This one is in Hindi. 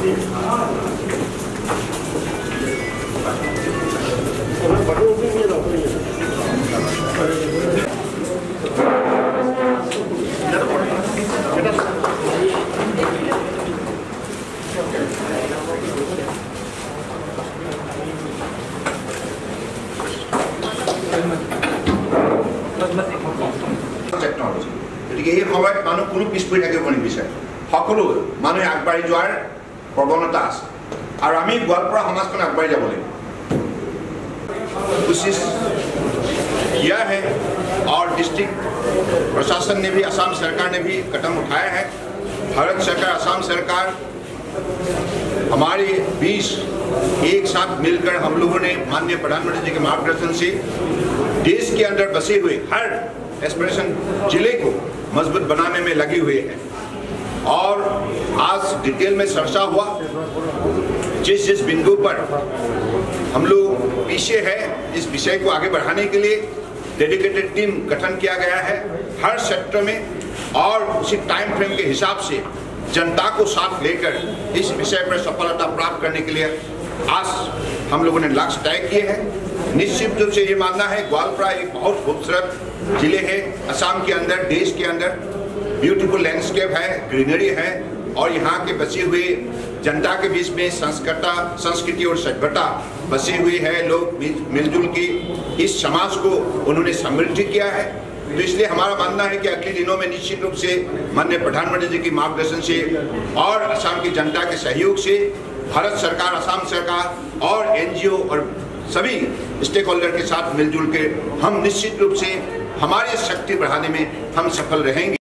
টেকনলজি গতিকে এই সময়ত মানুহ কোনো পিছ পৰি থাকিব নিবিচাৰে সকলো মানুহে আগবাঢ়ি যোৱাৰ প্ৰৱণতা আছে আৰু আমি গোৱালপাৰা সমাজখন আগবাঢ়ি যাব লাগিব कोशिश किया है और डिस्ट्रिक्ट प्रशासन ने भी असम सरकार ने भी कदम उठाया है। भारत सरकार असम सरकार हमारे 20 एक साथ मिलकर हम लोगों ने माननीय प्रधानमंत्री जी के मार्गदर्शन से देश के अंदर बसे हुए हर एस्पिरेशन जिले को मजबूत बनाने में लगे हुए हैं और आज डिटेल में चर्चा हुआ जिस बिंदु पर हम लोग पीछे है इस विषय को आगे बढ़ाने के लिए डेडिकेटेड टीम गठन किया गया है हर सेक्टर में और उसी टाइम फ्रेम के हिसाब से जनता को साथ लेकर इस विषय पर सफलता प्राप्त करने के लिए आज हम लोगों ने लक्ष्य तय किए हैं। निश्चित रूप से ये मानना है ग्वालपारा एक बहुत खूबसूरत जिले है असम के अंदर देश के अंदर ब्यूटीफुल लैंडस्केप है ग्रीनरी है और यहाँ के बचे हुए जनता के बीच में संस्कृति और सभ्यता बसी हुई है लोग मिलजुल के इस समाज को उन्होंने समृद्ध किया है। तो इसलिए हमारा मानना है कि अगले दिनों में निश्चित रूप से माननीय प्रधानमंत्री जी की मार्गदर्शन से और असम की जनता के सहयोग से भारत सरकार असम सरकार और NGO और सभी स्टेक होल्डर के साथ मिलजुल के हम निश्चित रूप से हमारी शक्ति बढ़ाने में हम सफल रहेंगे।